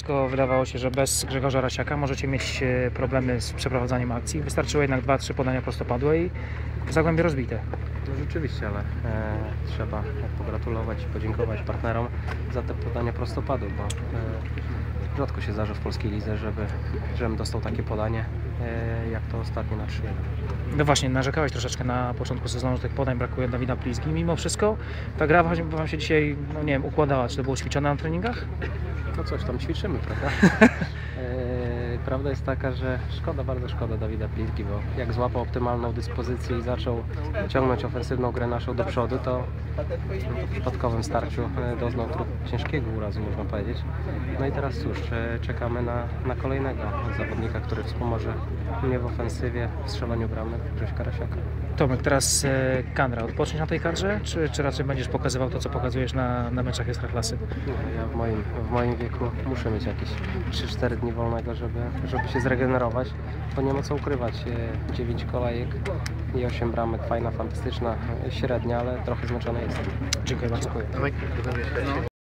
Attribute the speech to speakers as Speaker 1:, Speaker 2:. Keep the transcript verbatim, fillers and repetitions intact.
Speaker 1: początkowo wydawało się, że bez Grzegorza Rasiaka możecie mieć problemy z przeprowadzaniem akcji. Wystarczyło jednak dwa trzy podania prostopadłe i Zagłębie rozbite.
Speaker 2: No rzeczywiście, ale e, trzeba pogratulować i podziękować partnerom za te podania prostopadu, bo e, rzadko się zdarza w polskiej lidze, żeby, żebym dostał takie podanie, e, jak to ostatnie na trzy jeden.
Speaker 1: No właśnie, narzekałeś troszeczkę na początku sezonu, że tych podań brakuje Dawida Plizgi. Mimo wszystko ta gra Wam się dzisiaj, no nie wiem, układała. Czy to było ćwiczone na treningach?
Speaker 2: No coś tam ćwiczymy, prawda? e, prawda jest taka, że szkoda, bardzo szkoda Dawida Plizgi, bo jak złapał optymalną dyspozycję i zaczął ciągnąć ofensywną grę naszą do przodu, to w przypadkowym starciu doznał ciężkiego urazu, można powiedzieć. No i teraz cóż, czekamy na, na kolejnego zawodnika, który wspomoże mnie w ofensywie, w strzelaniu bramek, Grześka Rasiaka.
Speaker 1: Tomek, teraz e, Kandra, odpocząć na tej kadrze, czy, czy raczej będziesz pokazywał to, co pokazujesz na, na meczach Ekstraklasy?
Speaker 2: Ja w moim, w moim wieku muszę mieć jakieś trzy cztery dni wolnego, żeby, żeby się zregenerować, bo nie ma co ukrywać. dziewięć kolejek i osiem bramek, fajna, fantastyczna średnia, ale trochę zmęczony jestem.
Speaker 1: Dziękuję bardzo.
Speaker 2: Dziękuję.